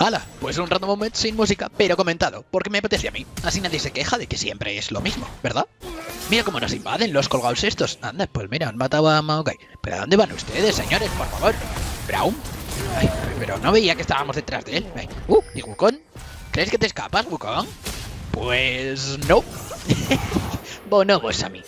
¡Hala! Pues un random moment sin música, pero comentado, porque me apetece a mí. Así nadie se queja de que siempre es lo mismo, ¿verdad? Mira cómo nos invaden los colgados estos. Anda, pues mira, han matado a Maokai. ¿Pero a dónde van ustedes, señores, por favor? ¿Braum? Ay, pero no veía que estábamos detrás de él. ¿Y Wukong? ¿Crees que te escapas, Wukong? Pues no. Bonobos a mí.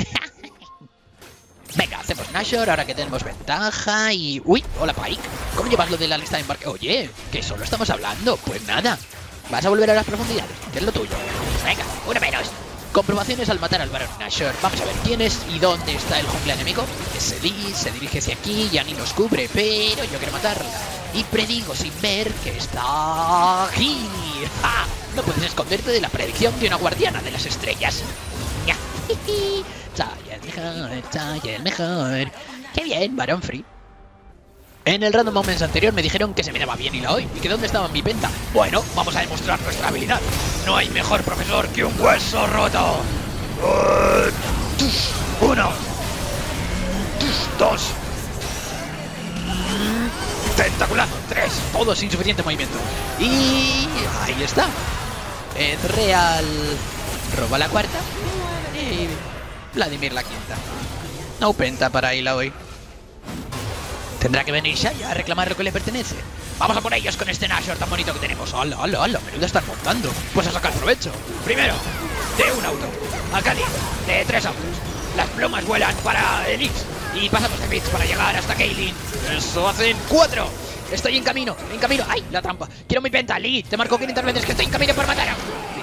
Venga, hacemos Nashor ahora que tenemos ventaja y... ¡Uy! Hola, Pike. ¿Cómo llevas lo de la lista de embarque? Oye, que solo estamos hablando. Pues nada. ¿Vas a volver a las profundidades? ¿Qué es lo tuyo? Venga, uno menos. Comprobaciones al matar al Barón Nashor. Vamos a ver quién es y dónde está el jungla enemigo. Es Lee, se dirige hacia aquí, ya ni nos cubre, pero yo quiero matarla. Y predigo sin ver que está aquí. ¡Ja! No puedes esconderte de la predicción de una guardiana de las estrellas. Soy el mejor. ¡Qué bien, Barón Free! En el Random Moments anterior me dijeron que se me daba bien y la hoy, y que dónde estaba mi penta. Bueno, vamos a demostrar nuestra habilidad. No hay mejor profesor que un hueso roto. 1, 2, tentaculazo, 3, todo sin suficiente movimiento. Y ahí está. Ezreal roba la cuarta y Vladimir la quinta. No penta para Illaoi. Tendrá que venir Xayah a reclamar lo que le pertenece. Vamos a por ellos con este Nashor tan bonito que tenemos. ¡Hala, hala, hala! Menudo están montando. Pues a sacar provecho. Primero, de un auto. Akali, de 3 autos. Las plumas vuelan para Elix. Y pasamos de bits para llegar hasta Caitlyn. Eso hacen 4. Estoy en camino, en camino. ¡Ay, la trampa! Quiero mi penta, Lee. Te marco 500 veces que estoy en camino por matar a...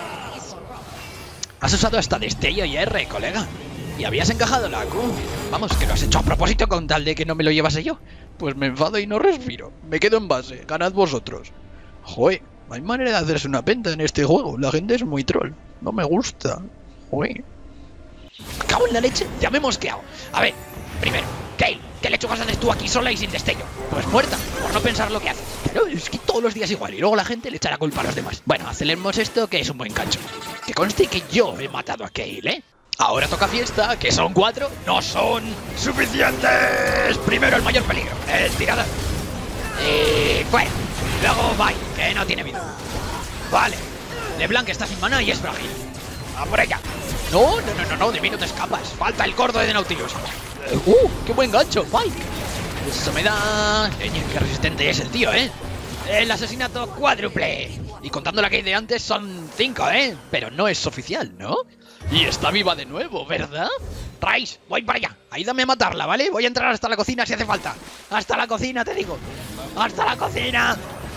Has usado hasta destello y R, colega. Y habías encajado la Q. Vamos, que lo has hecho a propósito con tal de que no me lo llevase yo. Pues me enfado y no respiro. Me quedo en base. Ganad vosotros. Joder, no hay manera de hacerse una penta en este juego. La gente es muy troll. No me gusta. Joder. ¡Cago en la leche! Ya me he mosqueado. A ver, primero, Kayle, ¿qué lechugas haces tú aquí sola y sin destello? Pues muerta, por no pensar lo que haces. Pero es que todos los días igual. Y luego la gente le echa la culpa a los demás. Bueno, aceleremos esto, que es un buen cancho. Que conste que yo he matado a Kayle, ¿eh? Ahora toca fiesta, que son 4, no son suficientes. Primero el mayor peligro, el tirador. Y fuera. Luego bye, que no tiene vida. Vale, LeBlanc está sin mana y es frágil. A por ella. No, de mí no te escapas. Falta el gordo de Nautilus. ¡Qué buen gancho, Pike! Eso me da... ¡Qué resistente es el tío, eh! El asesinato cuádruple. Y contando la que hay de antes son 5, ¿eh? Pero no es oficial, ¿no? Y está viva de nuevo, ¿verdad? Rice, voy para allá. Ayúdame a matarla, ¿vale? Voy a entrar hasta la cocina si hace falta. ¡Hasta la cocina, te digo! ¡Hasta la cocina!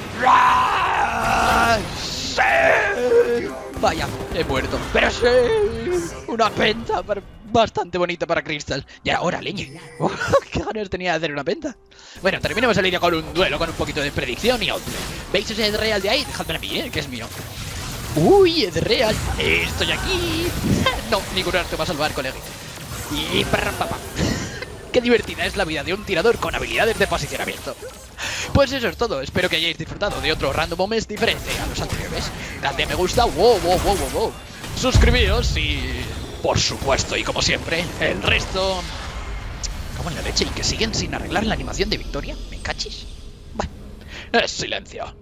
¡Sí! Vaya, he muerto. ¡Pero sí! Una penta bastante bonita para Crystal. Y ahora, leña. ¡Qué ganas tenía de hacer una penta! Bueno, terminemos el vídeo con un duelo, con un poquito de predicción y outplay. ¿Veis ese Ezreal de ahí? Dejadme a mí, que es mío. ¡Uy, Ezreal! ¡Estoy aquí! No, ni curar te va a salvar, colega. Y... papá. ¡Qué divertida es la vida de un tirador con habilidades de posicionamiento! Pues eso es todo, espero que hayáis disfrutado de otro Random Moments diferente a los anteriores. Dadle a me gusta, wow. Suscribíos y... por supuesto, y como siempre, el resto... ¿Cómo en la leche? ¿Y que siguen sin arreglar la animación de victoria? ¿Me cachis? Bueno, es silencio.